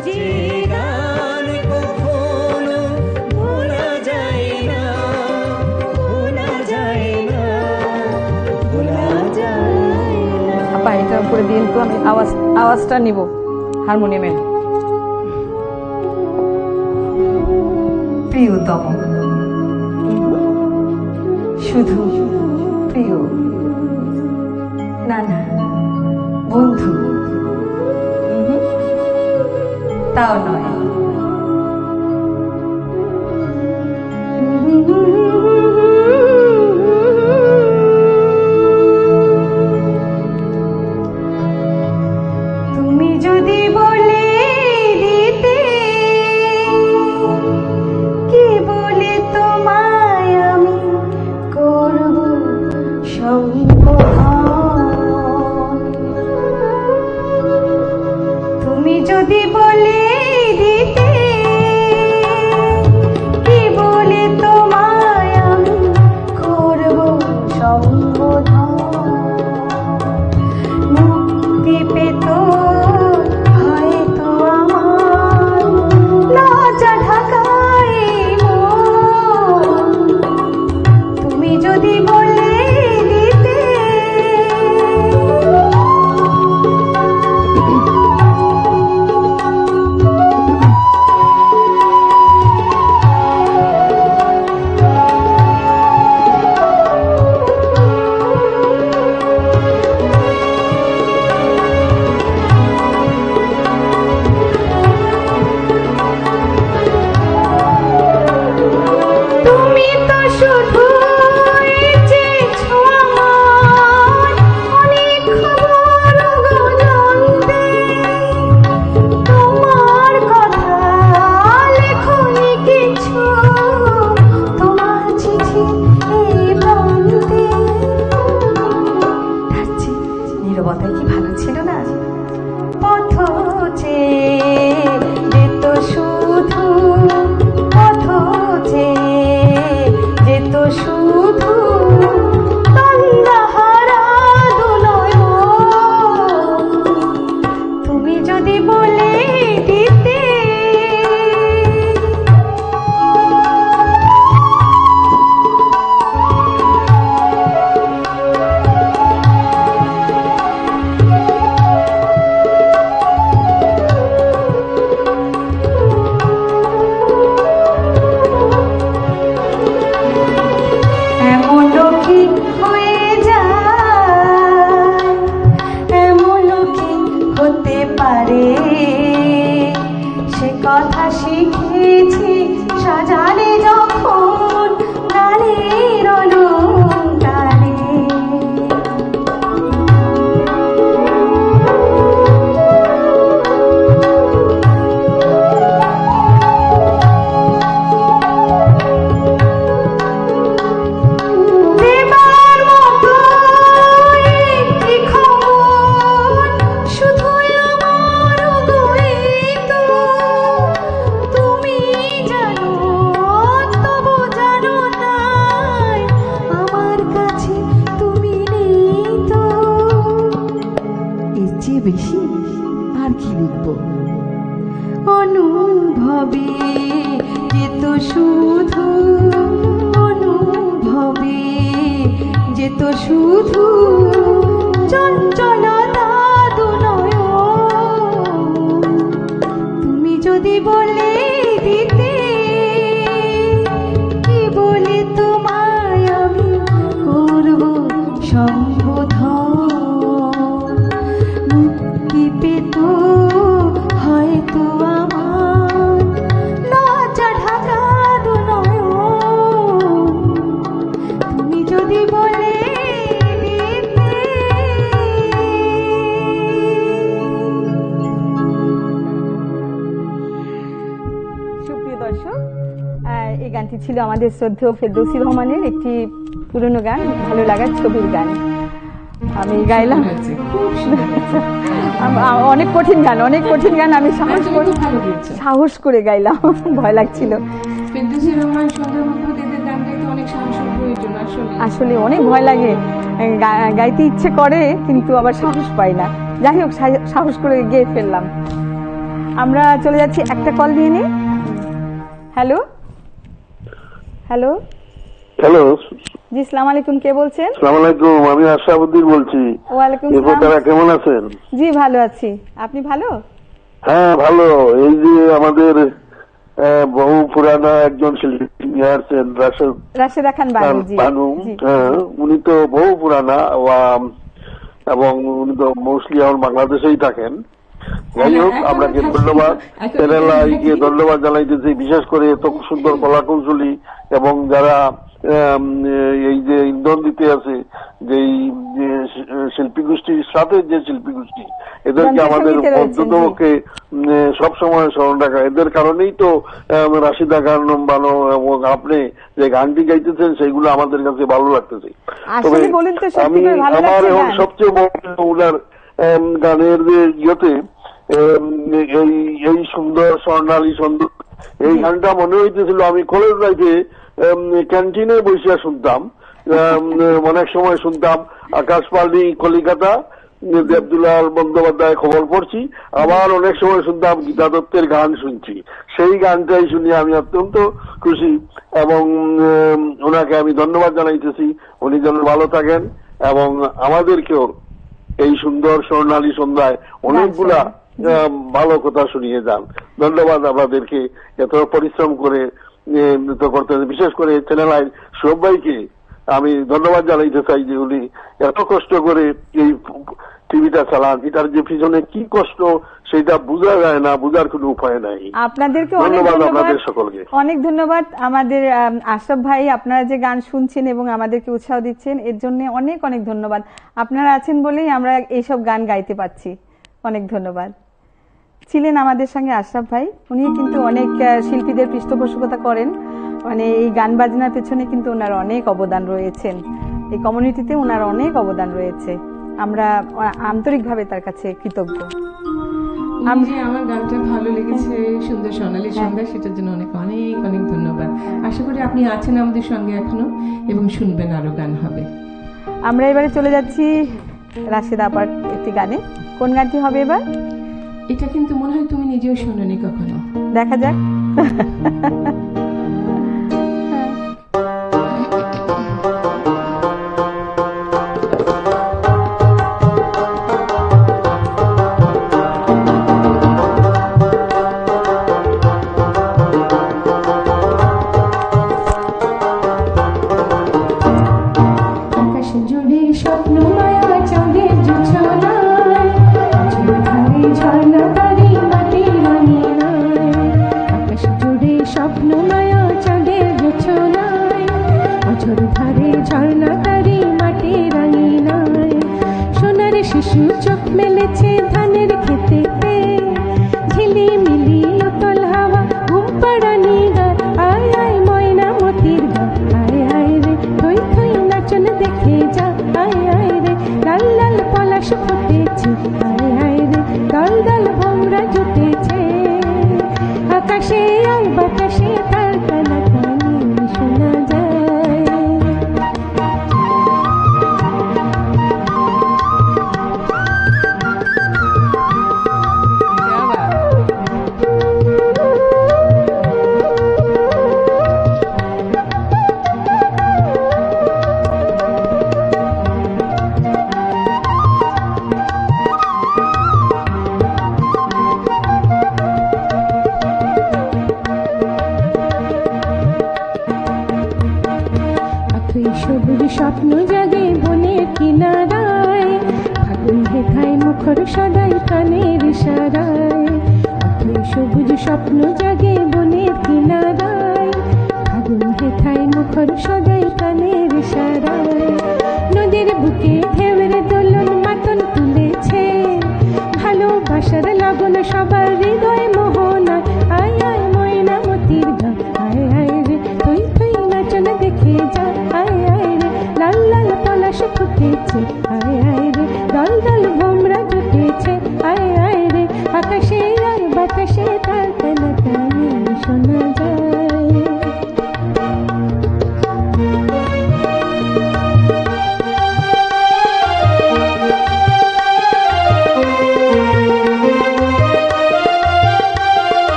যে গান কখনো ভোলা যায় না, ভোলা যায় না, ভোলা যায় না। আপা এটার উপরে দিন তো, আমি আওয়াজটা নিব হারমোনিয়ামের। প্রিয়তম, শুধু প্রিয় না, না বন্ধু, তাও নয়। তুমি যদি বলে দিতে কি বলে তোমায় আমি করব সম্বোধন, তুমি যদি বলে দিতে কি বলে তোমায় আমি করব সম্বোধন, মুক্তি পেত হয়তো আমার লজ্জা ঢাকায় মন, তুমি যদি বলে দিতে। তুমি তো শুধু চেয়েছো আমার অনেক খবর গো জানতে, তোমার কথা লেখনি কিছু তোমার চিঠি এই প্রান্তে। তার চেয়ে নীরবতায় কি ভালো ছিল না? পথ চেয়ে যেত শুধু, পথ চেয়ে যেত শুধু তন্দ্রাহারা দুনয়ন, তুমি যদি বলে দিতে। এমনও কি হয়ে যায়, এমনও কি হতে পারে, সে কথা শিখেছি সাজানে যখন গানের অলংকারে। দেবার মতো একটি খবর শুধুই আমার গো এই তো, তুমি জানো তবু জানো না আমার কাছে তুমি নেই তো। এর চেয়ে বেশি আর কি লিখব? অনুভবে যেত শুধু, অনুভবে যেত শুধু চঞ্চলতা দুনয়ন, তুমি যদি বলে দিতে কি বলে তোমায় আমি করব সম্বোধন, মুক্তি পেত হয়তো আমার লজ্জা ঢাকা দুনয়ন, তুমি যদি বলে দিতে। সুপ্রিয় দর্শক, এই গানটি ছিল আমাদের শ্রদ্ধেয় ফেরদৌসী রহমানের একটি পুরনো গান, ভালো লাগার ছবির গান। আমি গাইলাম, অনেক কঠিন গান, অনেক কঠিন গান আমি সাহস করে গাইলাম, ভয় লাগছিল। ফেরদৌসী রহমান সুন্দরবনের গান গাইতে অনেক সাহসের প্রয়োজন, আসলে অনেক ভয় লাগে, গাইতে ইচ্ছে করে কিন্তু আবার সাহস পাই না। যাই হোক, সাহস করে গেয়ে ফেললাম। আমরা চলে যাচ্ছি একটা কল নিয়ে নিই। হ্যালো হ্যালো হ্যালো, জি, সালাম আলাইকুম, কে বলছেন? সালাম আলাইকুম, আমি আশরাফুদ্দিন বলছি। ওয়ালাইকুম এরপর সালাম। তারা কেমন আছেন? জি ভালো আছি, আপনি ভালো? হ্যাঁ ভালো। এই যে আমাদের বহু পুরানা একজন শিল্পী আসছেন রাশেদা খান বানু, জি বানু, জি। হ্যাঁ উনি তো বহু পুরানা এবং উনি তো মোস্টলি এখন বাংলাদেশেই থাকেন। যাই হোক, এখনো আপনাকে থাকি। ধন্যবাদ, এখনো চ্যানেলকে থাকি। ধন্যবাদ জানাইতেছি, বিশেষ করে এত সুন্দর কলাকৌশলী এবং যারা এই যে ইন্ধন দিতে আছে, যে শিল্পী গোষ্ঠীর সাথে যে শিল্পী গোষ্ঠী, এদেরকে আমাদের যন্ত্রসঙ্গীতে রয়েছেন, জি। অন্ততপক্ষে সবসময় স্মরণ রাখা। এদের কারণেই তো রাশিদা গান বানো এবং আপনি যে গানটি গাইতেছেন সেইগুলো আমাদের কাছে ভালো লাগতেছে। আসলে বলুন তো, সত্যি আমি করে ভালো আমার লাগছে এখন গান? সবচেয়ে বড় ওনার গানের যে ইয়েতে এই সুন্দর স্বর্ণালী সুন্দর এই গানটা মনে হইতেছিল আমি কলেজ লাইফে ক্যান্টিনে বসে শুনতাম। অনেক সময় শুনতাম আকাশবাণী কলিকাতা, দেবদুলাল বন্দ্যোপাধ্যায় খবর পড়ছি, আবার অনেক সময় শুনতাম গীতা দত্তের গান শুনছি। সেই গানটাই শুনি আমি অত্যন্ত খুশি এবং ওনাকে আমি ধন্যবাদ জানাইতেছি। উনি যেন ভালো থাকেন এবং আমাদেরকেও এই সুন্দর স্বর্ণালী সন্ধ্যায় অনেকগুলা ভালো কথা শুনিয়ে যান। ধন্যবাদ আপনাদেরকে, এত পরিশ্রম করে তো করতে, বিশেষ করে চ্যানেল আই সবাইকে আমি ধন্যবাদ জানাইতে চাই যে উনি এত কষ্ট করে এই টিভিটা চালান। এটার যে পিছনে কি কষ্ট সেটা বোঝা যায় না, বোঝার কোনো উপায় নাই। আপনাদেরকে অনেক ধন্যবাদ ধন্যবাদ, আপনাদের সকলকে। অনেক ধন্যবাদ আমাদের আশরাফ ভাই, আপনারা যে গান শুনছেন এবং আমাদেরকে উৎসাহ দিচ্ছেন এর জন্য অনেক অনেক ধন্যবাদ। আপনারা আছেন বলেই আমরা এইসব গান গাইতে পারছি। অনেক ধন্যবাদ। ছিলেন আমাদের সঙ্গে আশরাফ ভাই, উনি কিন্তু অনেক শিল্পীদের পৃষ্ঠপোষকতা করেন, মানে এই গান বাজনার পেছনে কিন্তু ওনার অনেক অবদান রয়েছেন, এই কমিউনিটিতে ওনার অনেক অবদান রয়েছে। আমরা আন্তরিকভাবে তার কাছে কৃতজ্ঞ। উনি যে আমার গানটা ভালো লেগেছে, সুন্দর সোনালী সন্ধ্যা, সেটার জন্য অনেক অনেক অনেক ধন্যবাদ। আশা করি আপনি আছেন আমাদের সঙ্গে এখনো এবং শুনবেন, আরো গান হবে। আমরা এবারে চলে যাচ্ছি রাশেদা আপার একটি গানে। কোন গানটি হবে এবার? এটা কিন্তু মনে হয় তুমি নিজেও শোনোনি কখনো। দেখা যাক। আকাশ জুড়ে স্বপ্ন মায়া চাঁদের জোছনায়, ঝলধারে ঝর্ণা তারি মাটির রাঙিনায়। আকাশ জুড়ে স্বপ্ন মায়া চাঁদের জোছনায়, ঝলধারে ঝর্ণা তারি মাটির রাঙিনায়। সোনার শিশু চোখ মেলেছে ধানের খেতেতে, ঝিলিমিলি উতল হাওয়া ঘুম পাড়ানি গান। আয় আয় ময়না মতির গান, আয় আয় রে থই থই নাচন দেখে যা। আয় আয় রে লাল লাল পলাশ ফুটেছে, আয় আয় রে দল দল ভোমরা জুটেছে। আকাশে আর বাতাসে তার কানাকানি শোনা যায়। আথই সবুজ স্বপ্ন জাগে বনের কিনারায়, ফাগুন হেথায় মুখর সদাই কানের ইশারায়। আথই সবুজ স্বপ্ন জাগে বনের কিনারায়, ফাগুন হেথায় মুখর সদাই কানের ইশারায়। নদীর বুকে ঢেউয়ের দোলন মাতন তুলেছে, ভালোবাসার লগন সবার হৃদয় মোহনায়। আয় আয় ময়না মতির গান, আয় আয় রে তুই তুই নাচন দেখে যা। আয় আয় রে লাল লাল পলাশ ফুটেছে, আয় আয় রে দল দল ভোমরা জুটেছে। আয় আয় রে আকাশে আর বাতাসে তার কানাকানি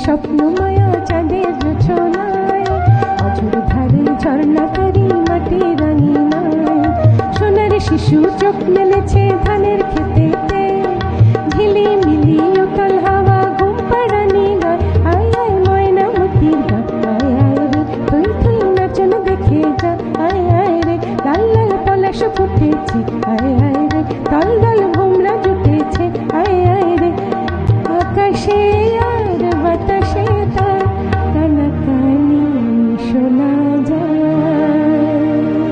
স্বপ্ন মায়া চাঁদের রচনায় অঝোর ধারে ঝর্ণাকারী মাটি রানী নয় সোনার শিশু চোখ মেলেছে ধানের খেতেতে ঝিলিমিলি উতল হাওয়া ঘুম পাড়ানি গায় আয় আয় ময়নামতির গান আয় আয় রে তুই তুই নাচন দেখে যা আয় আয় রে লাল লাল পলাশ ফুটেছে আয় আয় রে দল দল ভোমরা জুটেছে আয় আয় রে আকাশে আর বাতাসে তার কানাকানি শোনা যায়।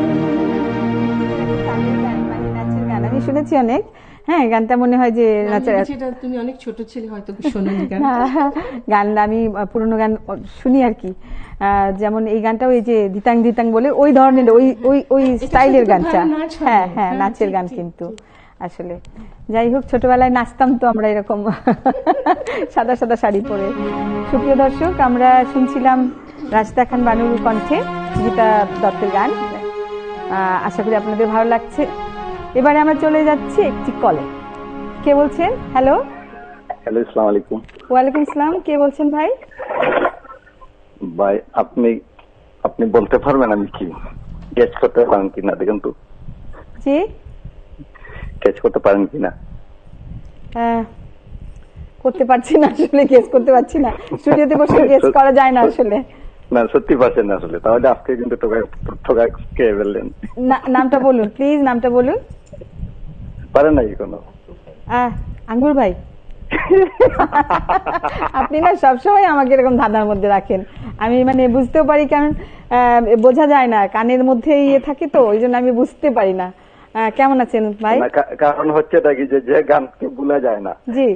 নাচের গান আমি শুনেছি অনেক। হ্যাঁ, গানটা মনে হয় যে নাচের সেটা তুমি অনেক ছোট ছিলে হয়তো শোনোনি গান। গান আমি পুরোনো গান শুনি আর কি। যেমন এই গানটাও এই যে দিতাং দিতাং বলে ওই ধরনের ওই ওই ওই স্টাইলের গানটা। হ্যাঁ হ্যাঁ, নাচের গান কিন্তু আসলে যাই হোক ছোটবেলায় নাচতাম তো আমরা এরকম সাদা সাদা শাড়ি পরে। সুপ্রিয় দর্শক, আমরা শুনছিলাম রাশিদা খান বানুর কণ্ঠে গীতা দত্তের গান। আশা করি আপনাদের ভালো লাগছে। এবারে আমরা চলে যাচ্ছি একটি কলে। কে বলছেন? হ্যালো। হ্যালো, আসসালামু আলাইকুম। ওয়ালাইকুম আসসালাম। কে বলছেন ভাই? ভাই আপনি বলতে পারবেন আমি কি গেস করতে পারেন কিনা দেখেন তো। জি, গেস করতে পারেন কিনা? করতে পারছি না আসলে, গেস করতে পারছি না। স্টুডিওতে বসে গেস করা যায় না আসলে। না, সত্যি পারছেন না আসলে। তাহলে আজকে কিন্তু ঠোকা কে বললেন। নামটা বলুন প্লিজ, নামটা বলুন। পারেন নাকি কোনো? আঙ্গুর ভাই। আপনি না সবসময় আমাকে এরকম ধাঁধার মধ্যে রাখেন। আমি মানে বুঝতেও পারি, কারণ বোঝা যায় না, কানের মধ্যে ইয়ে থাকে তো, ওই জন্য আমি বুঝতে পারি না। কেমন আছেন ভাই? কারণ হচ্ছে নাকি যে গানকে ভোলা যায় না। জি।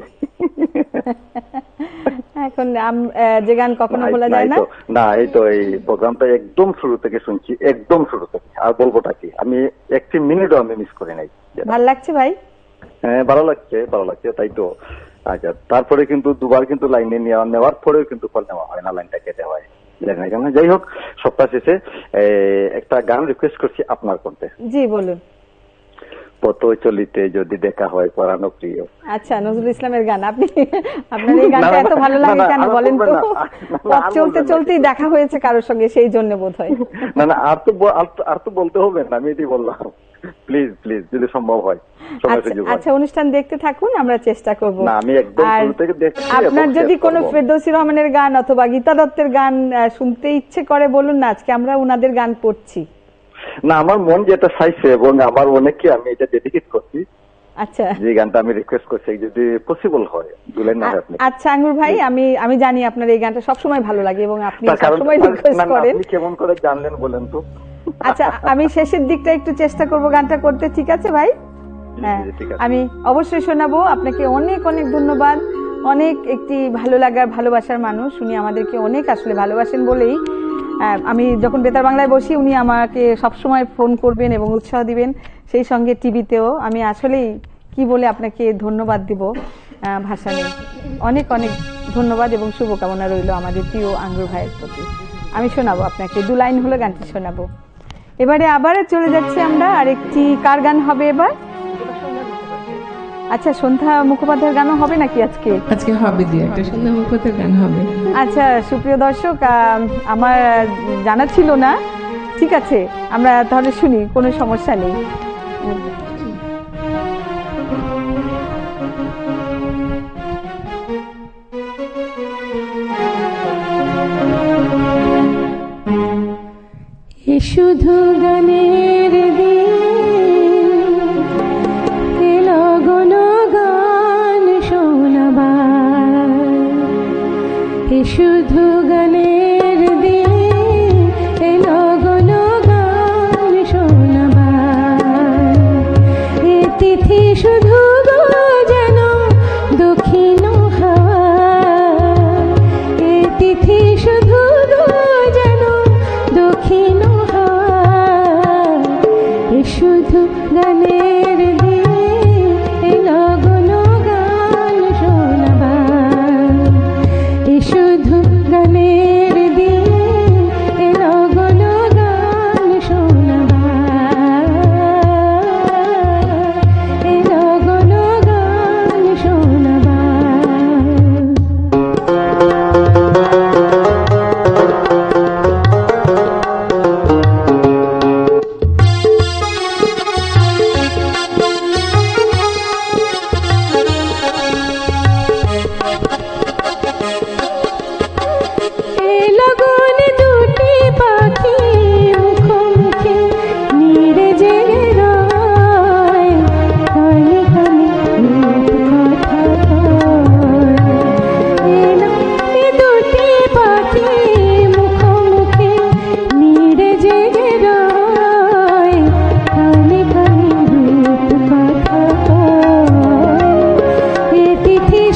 এখন যে গান কখনো ভোলা যায় না। না, এই তো এই প্রোগ্রামটা একদম শুরু থেকে শুনছি, একদম শুরু থেকে। আর বলবোটা কি, আমি একটি মিনিটও আমি মিস করি নাই। ভালো লাগছে ভাই? হ্যাঁ, ভালো লাগছে। তাই তো। আচ্ছা, তারপরে কিন্তু দুবার কিন্তু লাইনে নেওয়ার পরেও কিন্তু ফল নেওয়া হয় না, লাইনটা কেটে হয়। যাই হোক, সপ্তাহ শেষে একটা গান রিকোয়েস্ট করছি আপনার করতে। জি বলুন। পথ চলিতে যদি দেখা হয় পরানো প্রিয়। আচ্ছা, নজরুল ইসলামের গান। আপনার এই গানটা এত ভালো লাগে কেন বলেন তো? পথ চলতে চলতেই দেখা হয়েছে কারোর সঙ্গে, সেই জন্য বোধহয়। না, আর তো বলতে হবে না, আমি এটাই বললাম। প্লিজ প্লিজ, যদি সম্ভব হয়। আচ্ছা, অনুষ্ঠান দেখতে থাকুন, আমরা চেষ্টা করব। না, আমি একদম শুরু থেকে দেখছি। আপনার যদি কোনো ফেরদৌসী রহমানের গান অথবা গীতা দত্তের গান শুনতে ইচ্ছে করে বলুন না, আজকে আমরা উনাদের গান পড়ছি। না, আমার মন যেটা চাইছে এবং আমার অনেককে আমি এটা ডেডিকেট করছি। আচ্ছা, যে গানটা আমি রিকোয়েস্ট করছি, যদি পসিবল হয় দুলেন না আপনি। আচ্ছা আঙ্গুর ভাই, আমি জানি আপনার এই গানটা সবসময় ভালো লাগে এবং আপনি সবসময় রিকোয়েস্ট করেন। আপনি কেমন করে জানলেন বলেন তো? আচ্ছা, আমি শেষের দিকটা একটু চেষ্টা করব গানটা করতে, ঠিক আছে ভাই? হ্যাঁ, আমি অবশ্যই শোনাবো। আপনাকে অনেক অনেক ধন্যবাদ। অনেক একটি ভালো লাগার ভালোবাসার মানুষ উনি, আমাদেরকে অনেক আসলে ভালোবাসেন বলেই আমি যখন বেতার বাংলায় বসি উনি আমাকে সবসময় ফোন করবেন এবং উৎসাহ দিবেন, সেই সঙ্গে টিভিতেও। আমি আসলেই কি বলে আপনাকে ধন্যবাদ দিব, ভাষা নেই। অনেক অনেক ধন্যবাদ এবং শুভকামনা রইল আমাদের প্রিয় আঙ্গুর ভাইয়ের প্রতি। আমি শোনাবো আপনাকে, 2 লাইন হলো গানটি শোনাবো। এবারে আবার চলে যাচ্ছি আমরা আরেকটি। কার গান হবে এবার? আচ্ছা, সন্ধ্যা মুখোপাধ্যায়ের গানও হবে নাকি আজকে? আজকে হবে, একটা সন্ধ্যা মুখোপাধ্যায়ের গান হবে। আচ্ছা সুপ্রিয় দর্শক, আমার জানা ছিল না। ঠিক আছে, আমরা তাহলে শুনি, কোনো সমস্যা নেই। এ শুধু গানের দিন, এলো কোনো গান শোনাবার। এ শুধু গানের দিন, এলো কোনো গান শোনাবার। এ তিথি শুধু যেন দক্ষিণ হাওয়া, এ তিথি শুধু যেন দক্ষিণ হাওয়া। এ শুধু গানের দিন, এলো কোনো গান শোনাবার। এ শুধু গানের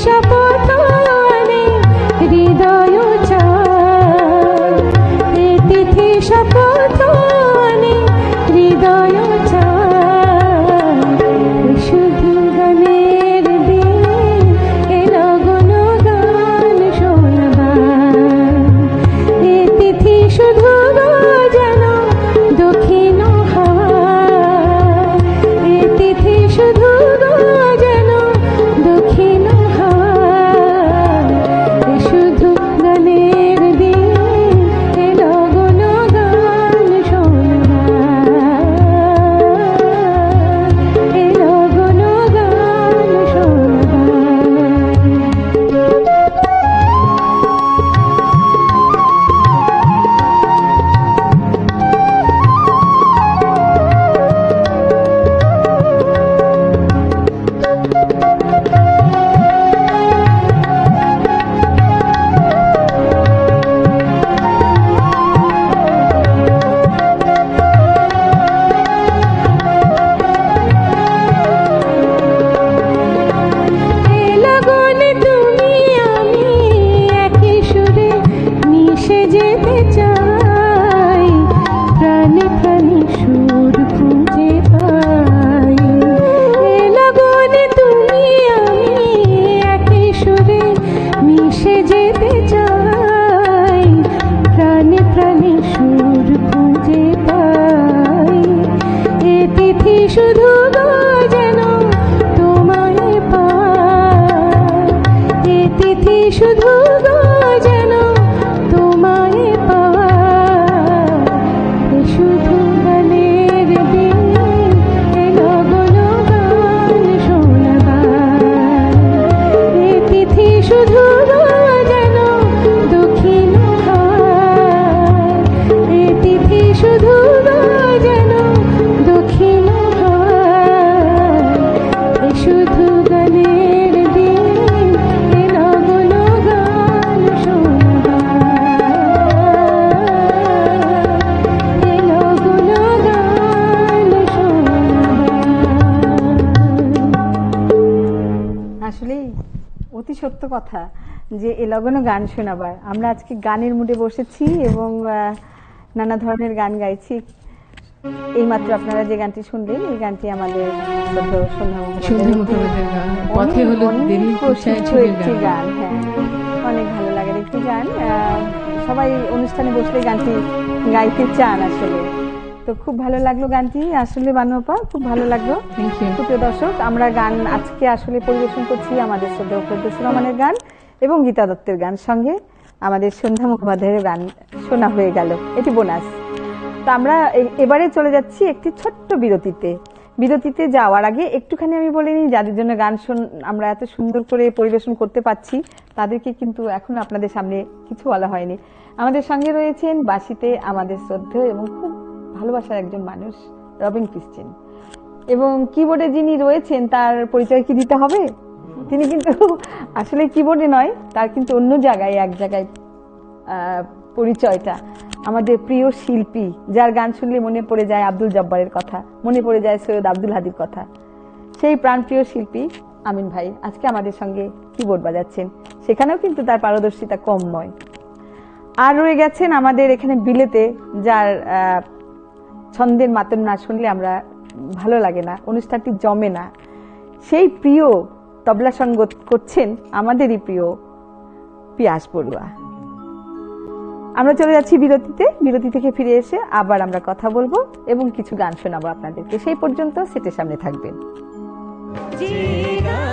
শপথ আনে হৃদয় চায়, এ তিথি শপথ আনে হৃদয় চায়, শুধু গানের দিন এলো গুণগান শোনাবার, এ তিথি শুধু যেন দক্ষিণ হাওয়া, এ তিথি শুধু যেন দক্ষিণ হাওয়া, এ শুধু গানের দিন এলো গুণগান শোনাবার, এলো গুণগান শোনাবার। লগনে তুমি আমি একই সুরে মিশে যেতে চাই, প্রাণে প্রাণে সুর খুঁজে পাই, লগনে তুমি আমি একই সুরে মিশে যেতে চাই, প্রাণে প্রাণে সুর খুঁজে পাই, এ তিথি শুধু যেন তোমায় পাই, এ তিথি শুধু যেন তোমায় পাই, এ শুধু গানের দিন এলো গুণগান শোনাবার, এ তিথি শুধু যেন দক্ষিণ হাওয়ায়, এ তিথি শুধু যেন দক্ষিণ হাওয়ায়, এ শুধু গানের দিন এলো গুণগান শোনাবার, এলো গুণগান শোনাবার। আসলেই অতি সত্য কথা যে এ লগন গান শোনাবার। আমরা আজকে গানের মুডে বসেছি এবং নানা ধরনের গান গাইছি। এইমাত্র আপনারা যে গানটি শুনলেন এই গানটি আমাদের শ্রদ্ধেয় সন্ধ্যা মুখোপাধ্যায়ের গান, পথে হলো দেরি কুৎসায় ছবির একটি গান। গান, হ্যাঁ, অনেক ভালো লাগার একটি গান। সবাই অনুষ্ঠানে বসলে গানটি গাইতে চান আসলে। তো খুব ভালো লাগলো গানটি, আসলে বানু আপা খুব ভালো লাগলো। Thank you. প্রিয় দর্শক, আমরা গান আজকে আসলে পরিবেশন করছি আমাদের শ্রদ্ধেয় ফেরদৌসী রহমানের গান এবং গীতা দত্তের গান, সঙ্গে আমাদের সন্ধ্যা মুখোপাধ্যায়ের গান শোনা হয়ে গেল, এটি বোনাস। তো আমরা এবারে চলে যাচ্ছি একটি ছোট্ট বিরতিতে। বিরতিতে যাওয়ার আগে একটুখানি আমি বলে নিই, যাদের জন্য গান আমরা এত সুন্দর করে পরিবেশন করতে পারছি তাদেরকে কিন্তু এখন আপনাদের সামনে কিছু বলা হয়নি। আমাদের সঙ্গে রয়েছেন বাঁশিতে আমাদের শ্রদ্ধেয় এবং খুব ভালোবাসার একজন মানুষ রবিন ক্রিশ্চিয়ান, এবং কিবোর্ডে যিনি রয়েছেন তার পরিচয় কি দিতে হবে? তিনি কিন্তু আসলে কিবোর্ডে নয়, তার কিন্তু অন্য জায়গায়, এক জায়গায় পরিচয়টা। আমাদের প্রিয় শিল্পী, যার গান শুনলে মনে পড়ে যায় আব্দুল জব্বারের কথা, মনে পড়ে যায় সৈয়দ আব্দুল হাদির কথা, সেই প্রাণপ্রিয় শিল্পী আমিন ভাই আজকে আমাদের সঙ্গে কিবোর্ড বাজাচ্ছেন। সেখানেও কিন্তু তার পারদর্শিতা কম নয়। আর রয়ে গেছেন আমাদের এখানে বিলেতে, যার ছন্দের মাতন না শুনলে আমরা ভালো লাগে না, অনুষ্ঠানটি জমে না, সেই প্রিয় তবলা সঙ্গত করছেন আমাদেরই প্রিয় পিয়াস বড়ুয়া। আমরা চলে যাচ্ছি বিরতিতে। বিরতি থেকে ফিরে এসে আবার আমরা কথা বলবো এবং কিছু গান শোনাবো আপনাদেরকে। সেই পর্যন্ত সেটের সামনে থাকবেন।